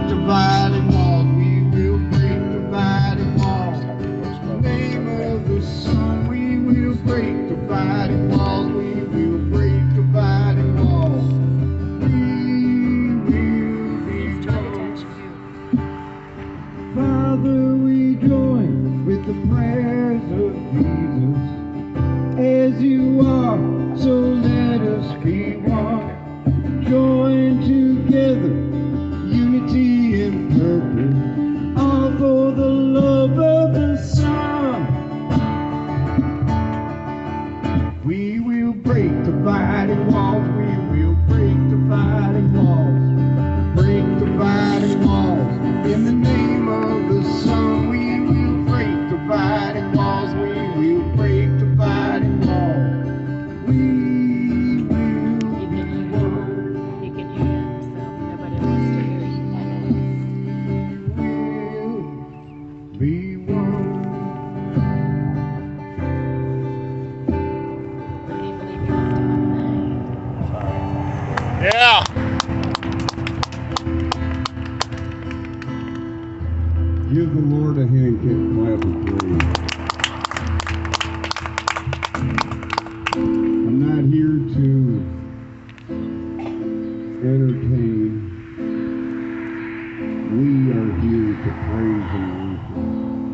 dividing walls. We will break dividing walls. In the name of the Son, we will break dividing walls. We will break dividing walls. We will be close. Father, we join with the prayers of Jesus. As you are, so let us be one. Join together, unity and purpose, all for the love of the Son. We will break dividing walls. We will break dividing walls. Break dividing walls. In the name of the Son, we will break dividing walls. We will break dividing walls. We will be one. He can hear himself. Nobody wants to hear you. Be one. Can you believe he wants to come tonight? Yeah. Give the Lord a handshake clap of praise. I'm not here to entertain. We are here to praise and worship.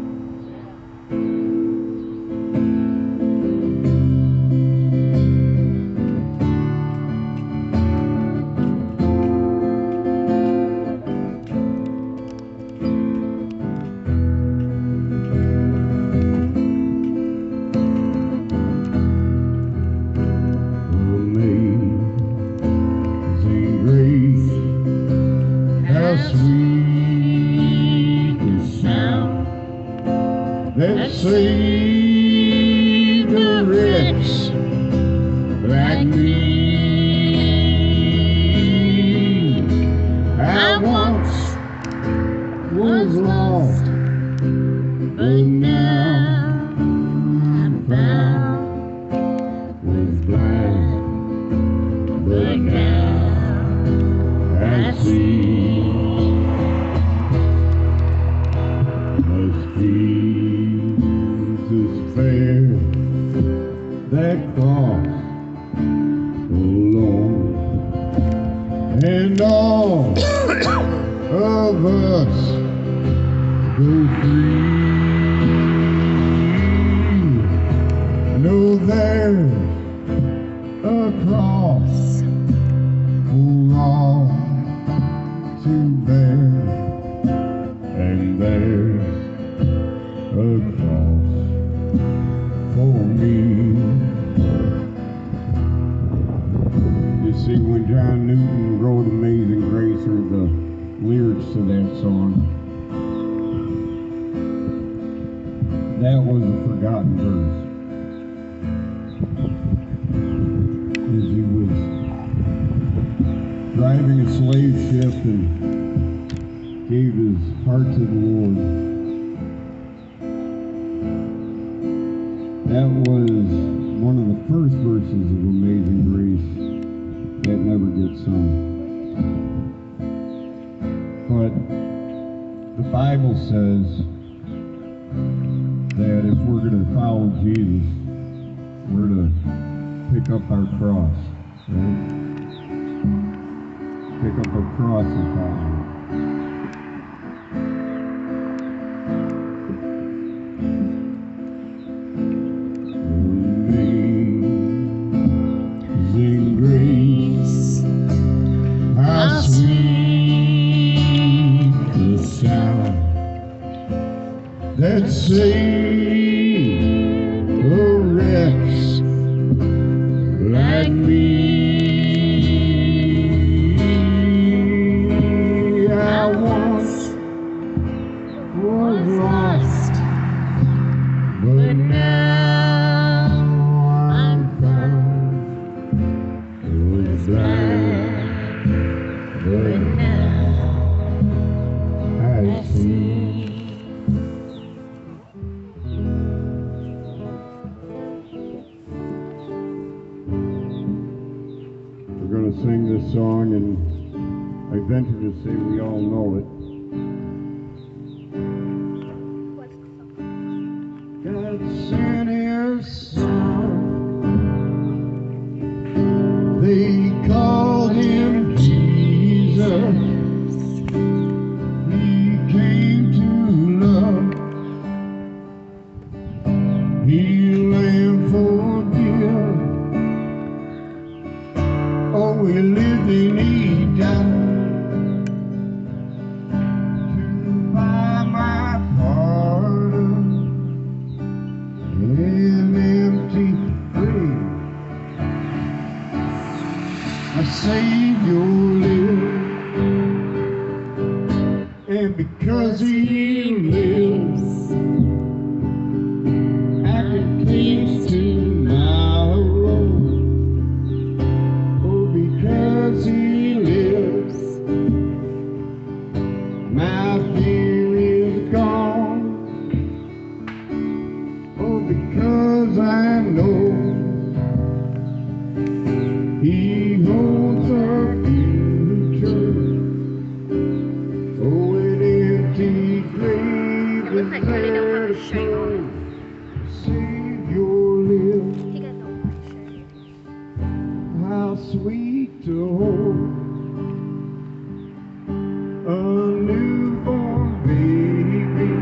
Amazing grace, how sweet the sound that saved a wretch like me. I once was lost, but now I'm found. Was blind, but now I see. Must Jesus bear that cross alone, and all of us go free. No, there's a cross for all to bear, and there's a cross for me. You see, when John Newton wrote Amazing Grace, or the lyrics to that song, that was a forgotten verse. As he was driving a slave ship and gave his heart to the Lord. That was one of the first verses of Amazing Grace that never gets sung. But the Bible says that if we're going to follow Jesus, we're to pick up our cross, right? Pick up our cross and follow him. Amazing grace, how sweet the sound that saved a wretch like me. I once was lost, but now I'm found. Was blind, but now I see. We're going to sing this song, and I venture to say we all know it. He came to love, heal and forgive. Oh, he lived and he died to buy my pardon. An empty grave, a Savior lived, and because he lives, I can taste tomorrow. Oh, because he lives, my fear is gone. Oh, because I know he holds a future. Oh, an empty grave is I really don't have there a to shirt show. on. Savior lives, He got no shirt. how sweet to hold a newborn baby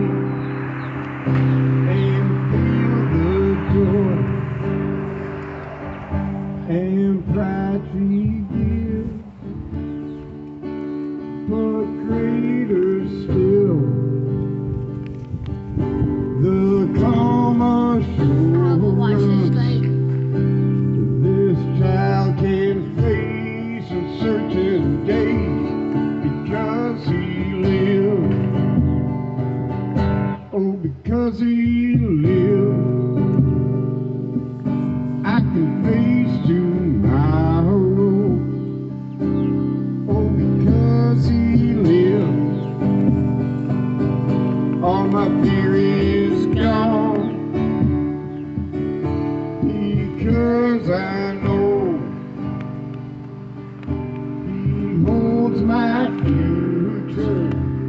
and feel the joy and pride he gives, but greater still, the calm Watch this, assurance like, this child can face uncertain days because he lives. Oh, because he lives, I can face tomorrow. Oh, because he lives, all my fear is gone. Because I know he holds my future.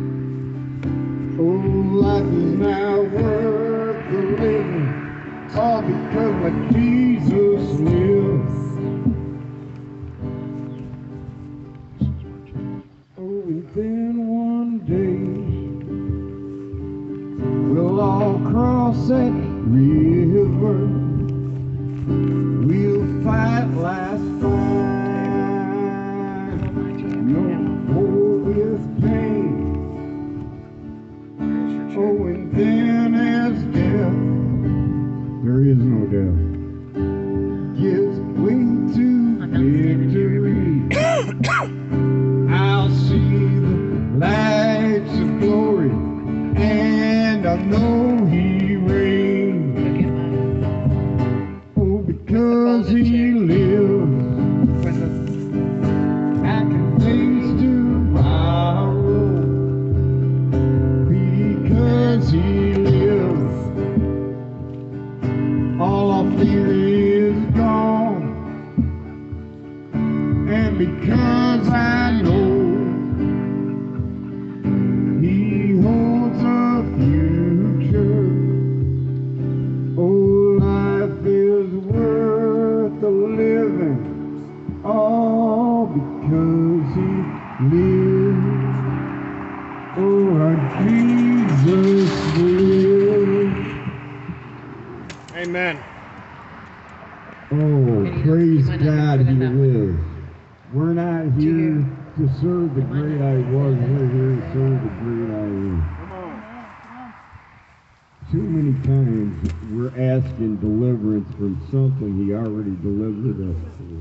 Oh, life is now worth the living, all because my Jesus lives. Oh, and then one day we'll all cross that river. We'll fight last fight, no more with pain. Oh, and then as death, there is no death, gives way to victory, I'll see the lights of glory, and I know he reigns. Oh, because he lives, I can taste tomorrow. Because he lives, all our fear is gone. And because I know he holds a future, oh, life is worth the living, all because he lives. Oh, our Jesus lives. Amen. Oh, praise might have to God, put he it that way. lives. We're not here to serve the great I was, we're here to serve the great I am. Come on. Too many times we're asking deliverance from something he already delivered us from.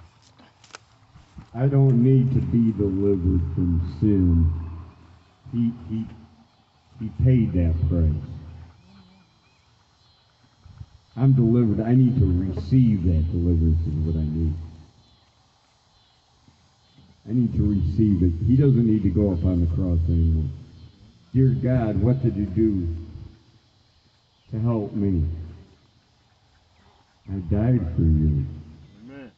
I don't need to be delivered from sin. He paid that price. I'm delivered. I need to receive that deliverance is what I need. I need to receive it. He doesn't need to go up on the cross anymore. Dear God, what did you do to help me? I died for you. Amen.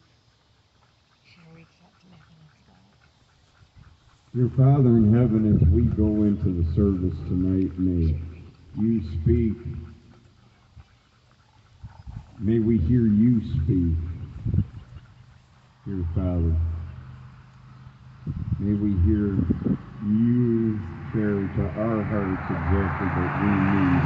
Dear Father in heaven, as we go into the service tonight, may you speak. May we hear you speak, dear Father. May we hear it's exactly what we need.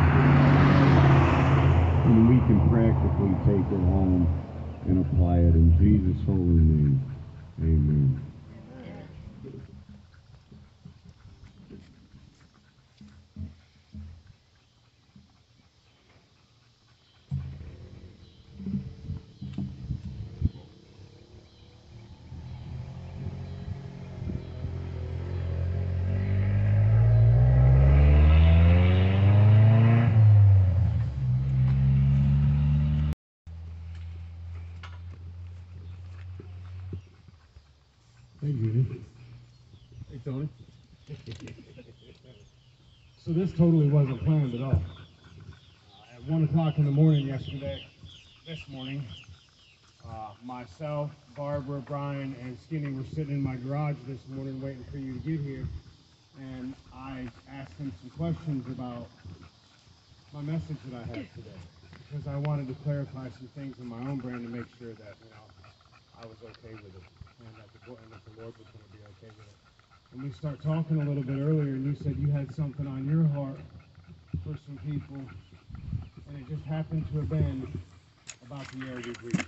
And we can practically take it home and apply it in Jesus' holy name. Amen. Hey, Judy. Hey, Tony. So this totally wasn't planned at all. At 1 o'clock in the morning this morning, myself, Barbara, Brian, and Skinny were sitting in my garage this morning waiting for you to get here. And I asked them some questions about my message that I had today. Because I wanted to clarify some things in my own brain to make sure that, I was okay with it. And that the Lord was going to be okay with it. And we start talking a little bit earlier, and you said you had something on your heart for some people, and it just happened to have been about the air we breathe.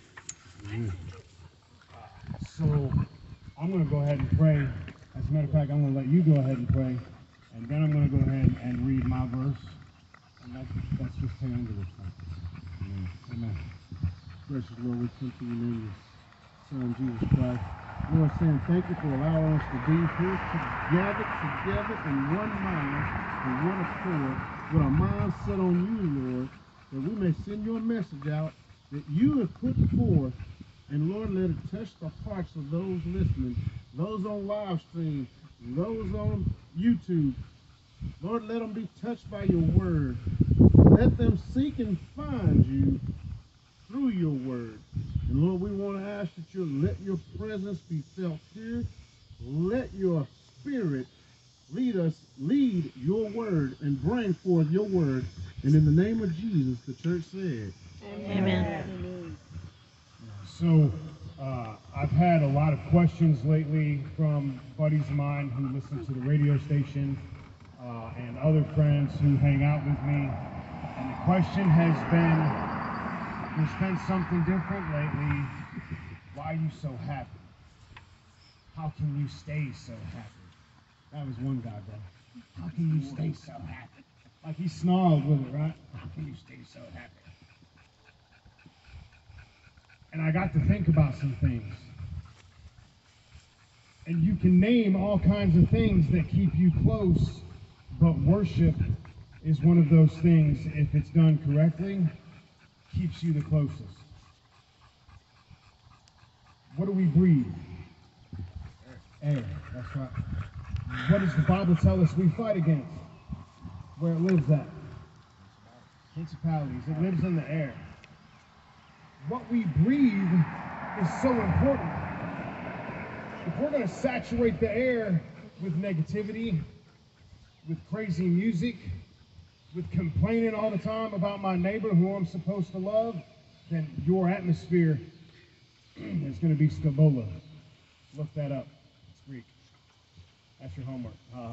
So I'm going to go ahead and pray. As a matter of fact, I'm going to let you go ahead and pray, and then I'm going to go ahead and read my verse, and let's just take into this thing. Amen. Gracious Lord, we come to you in your Son, Jesus Christ. Lord, saying thank you for allowing us to be here together in one mind and one accord, with our minds set on you, Lord, that we may send your message out that you have put forth, and Lord, let it touch the hearts of those listening, those on live stream, those on YouTube. Lord, let them be touched by your word. Let them seek and find you through your word. And Lord, we want to ask that you let your presence be felt here. Let your spirit lead your word and bring forth your word. And in the name of Jesus, the church said, Amen. So, I've had a lot of questions lately from buddies of mine who listen to the radio station and other friends who hang out with me. And the question has been, there's been something different lately. Why are you so happy? How can you stay so happy? That was one guy, bro. How can you stay so happy? Like he snarled with it, right? How can you stay so happy? And I got to think about some things. And you can name all kinds of things that keep you close, but worship is one of those things, if it's done correctly, keeps you the closest. What do we breathe? Air. That's right. What does the Bible tell us we fight against? Where it lives at? Principalities. It lives in the air. What we breathe is so important. If we're going to saturate the air with negativity, with crazy music, with complaining all the time about my neighbor who I'm supposed to love, then your atmosphere is going to be scabola. Look that up. It's Greek. That's your homework.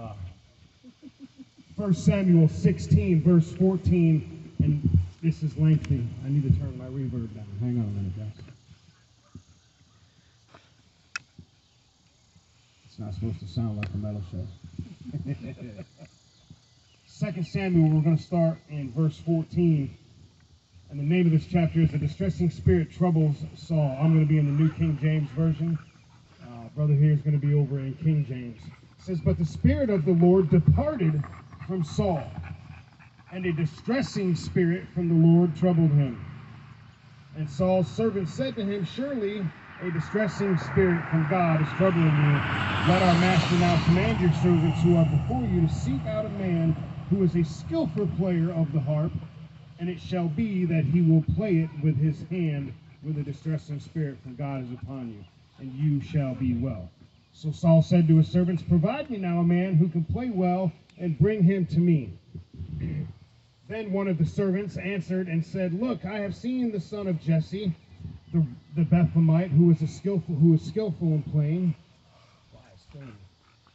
1 Samuel 16, verse 14, and this is lengthy. I need to turn my reverb down. Hang on a minute, guys. It's not supposed to sound like a metal show. 2 Samuel, we're going to start in verse 14. And the name of this chapter is "The Distressing Spirit Troubles Saul." I'm going to be in the New King James Version. Brother here is going to be over in King James. It says, "But the Spirit of the Lord departed from Saul, and a distressing spirit from the Lord troubled him. And Saul's servant said to him, Surely a distressing spirit from God is troubling you. Let our master now command your servants who are before you to seek out a man who is a skillful player of the harp, and it shall be that he will play it with his hand when the distressing spirit from God is upon you, and you shall be well. So Saul said to his servants, Provide me now a man who can play well, and bring him to me. Then one of the servants answered and said, Look, I have seen the son of Jesse, the Bethlehemite, who is skillful in playing.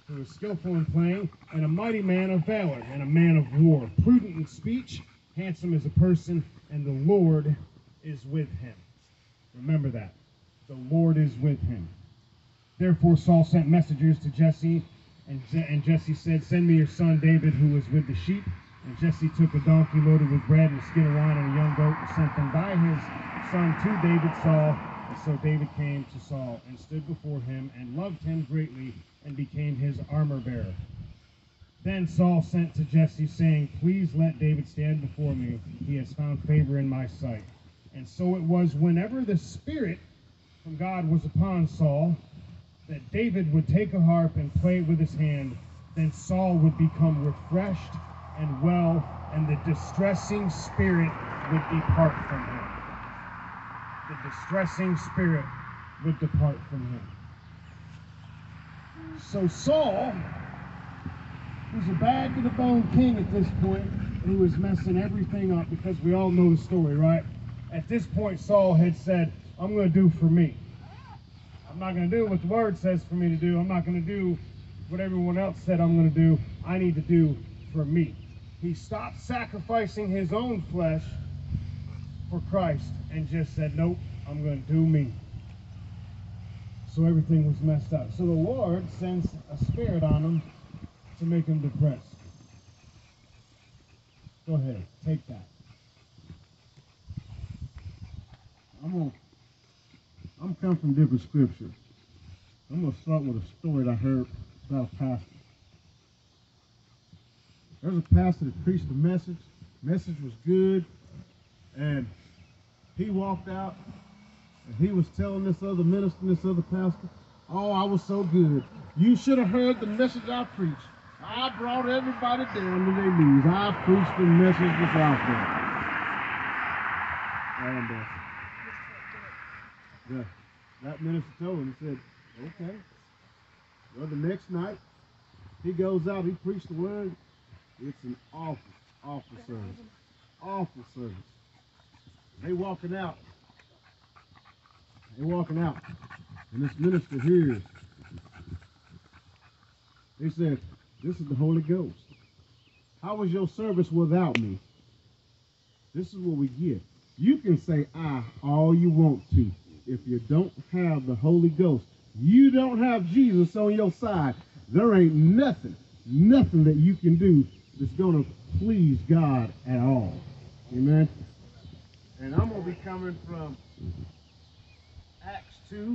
who was skillful in playing, and a mighty man of valor, and a man of war, prudent in speech, handsome as a person, and the Lord is with him. Remember that. The Lord is with him. Therefore Saul sent messengers to Jesse, and Jesse said, "Send me your son David, who is with the sheep." And Jesse took a donkey loaded with bread and a skin of wine and a young goat, and sent them by his son to David Saul. And so David came to Saul and stood before him and loved him greatly and became his armor-bearer. Then Saul sent to Jesse, saying, "Please let David stand before me. He has found favor in my sight." And so it was, whenever the Spirit from God was upon Saul, that David would take a harp and play it with his hand. Then Saul would become refreshed and well, and the distressing spirit would depart from him. The distressing spirit would depart from him. So Saul was a bad-to-the-bone king at this point, and he was messing everything up, because we all know the story, right? At this point, Saul had said, "I'm going to do for me. I'm not going to do what the word says for me to do. I'm not going to do what everyone else said I'm going to do. I need to do for me." He stopped sacrificing his own flesh for Christ and just said, "Nope, I'm going to do me." So everything was messed up. So the Lord sends a spirit on him to make him depressed. Go ahead, take that. I'm coming from different scriptures. I'm going to start with a story that I heard about a pastor. There's a pastor that preached a message. The message was good. And he walked out and he was telling this other minister, this other pastor, "Oh, I was so good. You should have heard the message I preached. I brought everybody down to their knees. I preached the message that's out there." And that minister told him, he said, "Okay." Well, the next night, he goes out, he preached the word. It's an awful service. Awful service. They walking out. And this minister hears. He said, "This is the Holy Ghost. How was your service without me?" This is what we get. You can say "I" all you want to. If you don't have the Holy Ghost, you don't have Jesus on your side, there ain't nothing that you can do that's going to please God at all. Amen. And I'm going to be coming from Acts 2.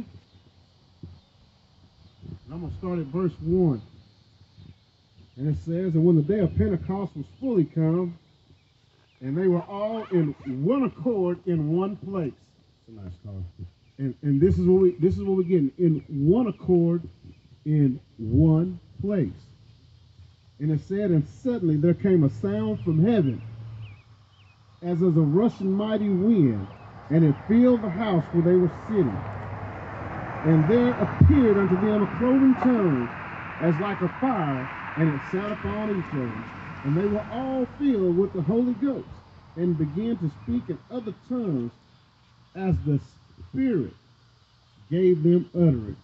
And I'm going to start at verse 1. And it says, "And when the day of Pentecost was fully come, and they were all in one accord in one place." It's a nice car. And this is what we're getting. In one accord in one place. And it said, "And suddenly there came a sound from heaven, as of a rushing mighty wind, and it filled the house where they were sitting. And there appeared unto them a cloven tongue, as like a fire, and it sat upon each of them. And they were all filled with the Holy Ghost, and began to speak in other tongues, as the Spirit gave them utterance."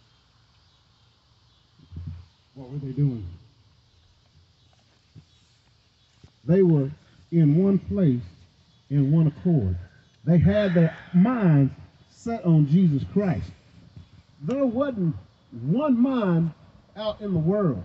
What were they doing? They were in one place, in one accord. They had their minds set on Jesus Christ. There wasn't one mind out in the world.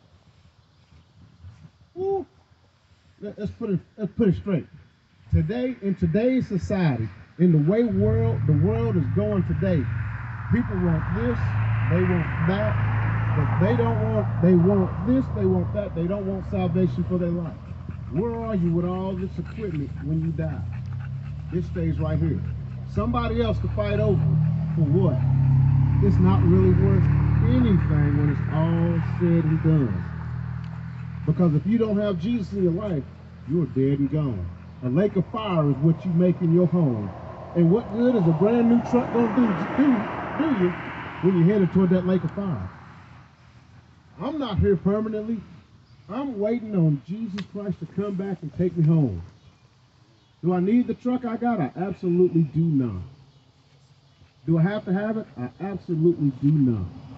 Ooh. Let's put it straight. Today, in today's society, in the way the world is going today, people want this, they want that, but they want this, they want that, they don't want salvation for their life. Where are you with all this equipment when you die? It stays right here. Somebody else to fight over. For what? It's not really worth anything when it's all said and done. Because if you don't have Jesus in your life, you're dead and gone. A lake of fire is what you make in your home. And what good is a brand new truck gonna do you when you're headed toward that lake of fire? I'm not here permanently. I'm waiting on Jesus Christ to come back and take me home. Do I need the truck I got? I absolutely do not. Do I have to have it? I absolutely do not.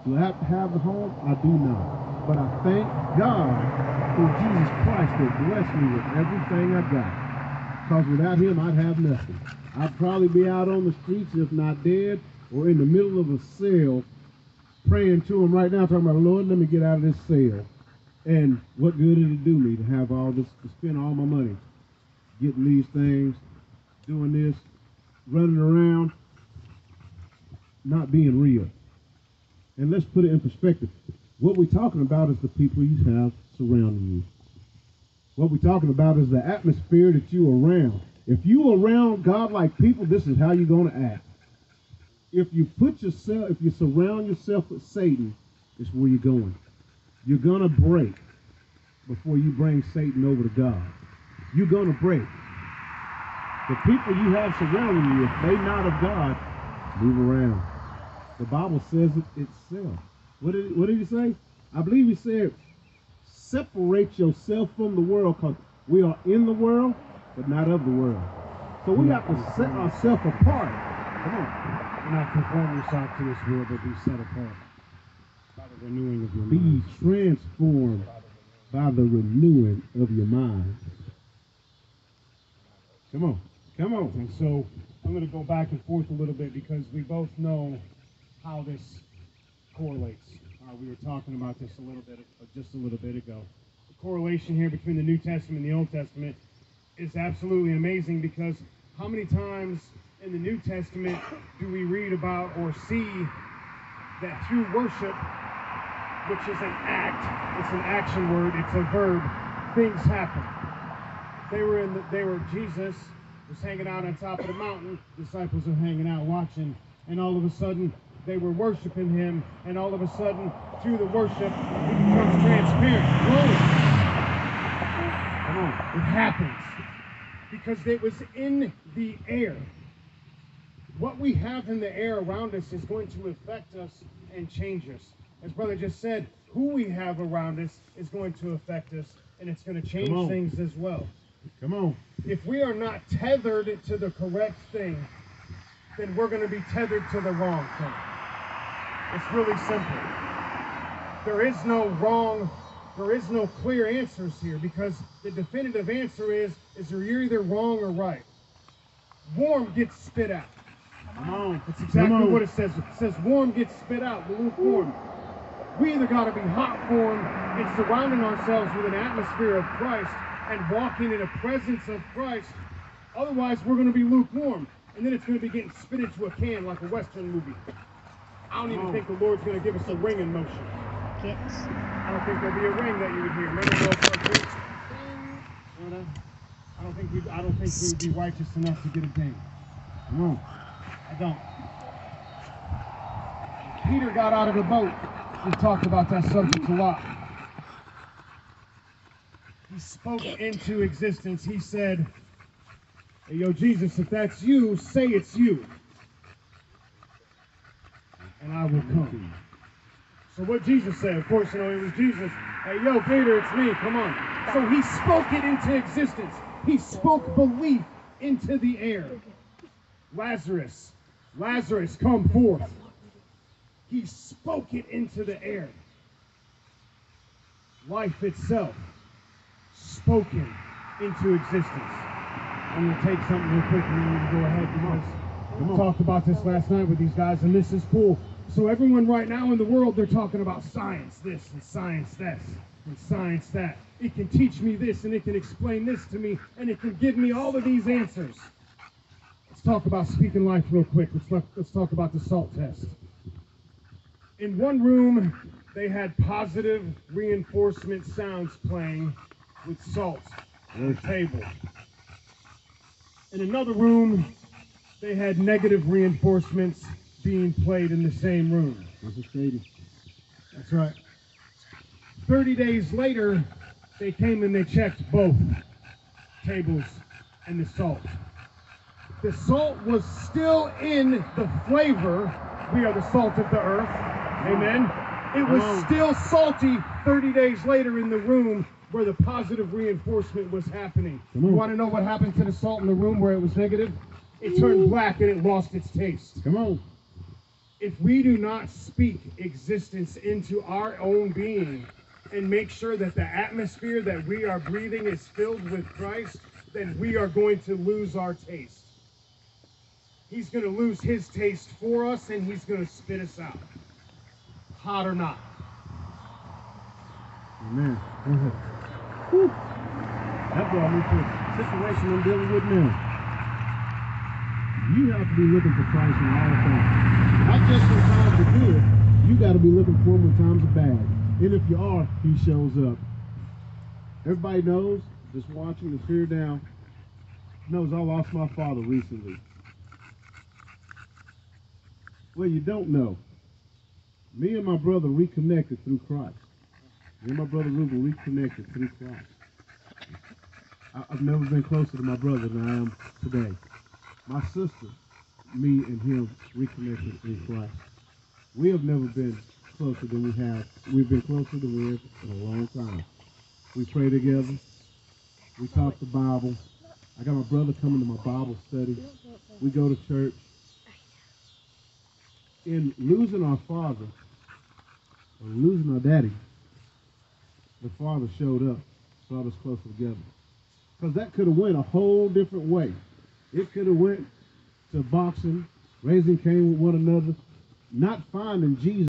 Do I have to have the home? I do not. But I thank God for Jesus Christ that blessed me with everything I got. Because without him, I'd have nothing. I'd probably be out on the streets, if not dead, or in the middle of a cell, praying to him right now, talking about, Lord, let me get out of this cell. And what good did it do me to have all this, to spend all my money getting these things, doing this, running around, not being real? And let's put it in perspective. What we're talking about is the people you have surrounding you. What we're talking about is the atmosphere that you're around. If you're around God-like people, this is how you're going to act. If you surround yourself with Satan, it's where you're going. You're going to break before you bring Satan over to God. You're going to break. The people you have surrounding you, if they're not of God, move around. The Bible says it itself. What did he say? I believe he said, separate yourself from the world, because we are in the world, but not of the world. So we have to set ourselves apart. Come on. Do not conform yourself to this world, but be set apart by the renewing of your Be mind. transformed by the renewing of your mind. Come on. Come on. And so I'm going to go back and forth a little bit because we both know how this correlates. We were talking about this just a little bit ago. The correlation here between the New Testament and the Old Testament is absolutely amazing, because how many times in the New Testament do we read about or see that through worship, which is an act, it's an action word, it's a verb, things happen. Jesus was hanging out on top of the mountain, disciples are hanging out watching, and all of a sudden they were worshiping him, and all of a sudden through the worship he becomes transparent. Whoa. Come on. It happens because it was in the air. What we have in the air around us is going to affect us and change us. As brother just said, who we have around us is going to affect us, and it's going to change things as well. Come on. If we are not tethered to the correct thing, then we're going to be tethered to the wrong thing. It's really simple. There is no wrong, there is no clear answers here, because the definitive answer is you're either wrong or right. Warm gets spit out. Come on. That's exactly what it says. It says warm gets spit out, the lukewarm. We either got to be hot form and surrounding ourselves with an atmosphere of Christ and walking in a presence of Christ. Otherwise, we're going to be lukewarm. And then it's going to be getting spit into a can like a Western movie. I don't even think the Lord's going to give us a ring in motion. Kids. I don't think there'll be a ring that you would hear. Remember those I don't think we'd be righteous enough to get a ding. Come on. I don't. Peter got out of the boat. We've talked about that subject a lot. He spoke into existence. He said, hey, yo, Jesus, if that's you, say it's you, and I will come. So what Jesus said, of course, it was Jesus. Hey, yo, Peter, it's me. Come on. So he spoke it into existence. He spoke belief into the air. Lazarus, come forth. He spoke it into the air. Life itself, spoken into existence. I'm going to take something real quick and then we can go ahead, because we talked about this last night with these guys, and this is cool. So everyone right now in the world, they're talking about science this and science that and science that. It can teach me this and it can explain this to me and it can give me all of these answers. Let's talk about speaking life real quick. Let's talk about the SALT test. In one room, they had positive reinforcement sounds playing with salt on the table. In another room, they had negative reinforcements being played in the same room. That's right. 30 days later, they came and they checked both tables and the salt. The salt was still in the flavor. We are the salt of the earth. Amen. It was still salty 30 days later in the room where the positive reinforcement was happening. You want to know what happened to the salt in the room where it was negative? It turned black and it lost its taste. Come on. if we do not speak existence into our own being and make sure that the atmosphere that we are breathing is filled with Christ, then we are going to lose our taste. He's going to lose his taste for us, and he's going to spit us out. Hot or not. Amen. Whew. That brought me to a situation I'm dealing with now. You have to be looking for Christ in all things. Not just when times are good, you got to be looking for him when times are bad. And if you are, he shows up. Everybody knows, just watching this here now, knows I lost my father recently. Well, you don't know. Me and my brother reconnected through Christ. Me and my brother Ruben reconnected through Christ. I've never been closer to my brother than I am today. My sister, me and him reconnected in Christ. We have never been closer than we have. We've been closer than we have in a long time. We pray together. We talk the Bible. I got my brother coming to my Bible study. We go to church. In losing our father, or losing our daddy, the father showed up, brought us closer together. Because that could have went a whole different way. It could have went to boxing, raising Cain with one another, not finding Jesus.